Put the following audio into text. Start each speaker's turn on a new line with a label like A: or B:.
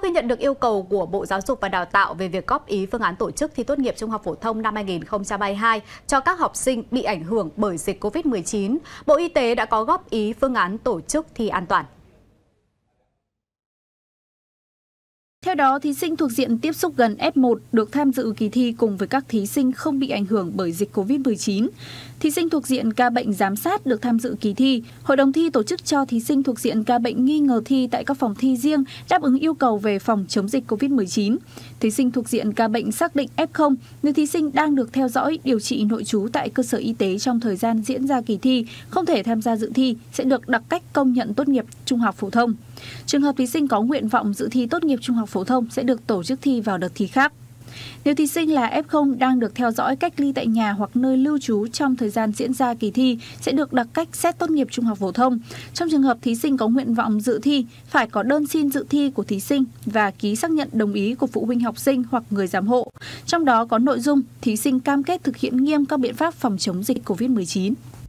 A: khi nhận được yêu cầu của Bộ Giáo dục và Đào tạo về việc góp ý phương án tổ chức thi tốt nghiệp trung học phổ thông năm 2022 cho các học sinh bị ảnh hưởng bởi dịch Covid-19, Bộ Y tế đã có góp ý phương án tổ chức thi an toàn.
B: Theo đó, thí sinh thuộc diện tiếp xúc gần F1 được tham dự kỳ thi cùng với các thí sinh không bị ảnh hưởng bởi dịch Covid-19. Thí sinh thuộc diện ca bệnh giám sát được tham dự kỳ thi. Hội đồng thi tổ chức cho thí sinh thuộc diện ca bệnh nghi ngờ thi tại các phòng thi riêng đáp ứng yêu cầu về phòng chống dịch Covid-19. Thí sinh thuộc diện ca bệnh xác định F0, nếu thí sinh đang được theo dõi điều trị nội trú tại cơ sở y tế trong thời gian diễn ra kỳ thi, không thể tham gia dự thi sẽ được đặc cách công nhận tốt nghiệp trung học phổ thông. Trường hợp thí sinh có nguyện vọng dự thi tốt nghiệp trung học phổ thông sẽ được tổ chức thi vào đợt thi khác. Nếu thí sinh là F0 đang được theo dõi cách ly tại nhà hoặc nơi lưu trú trong thời gian diễn ra kỳ thi sẽ được đặc cách xét tốt nghiệp trung học phổ thông. Trong trường hợp thí sinh có nguyện vọng dự thi, phải có đơn xin dự thi của thí sinh và ký xác nhận đồng ý của phụ huynh học sinh hoặc người giám hộ. Trong đó có nội dung thí sinh cam kết thực hiện nghiêm các biện pháp phòng chống dịch Covid-19.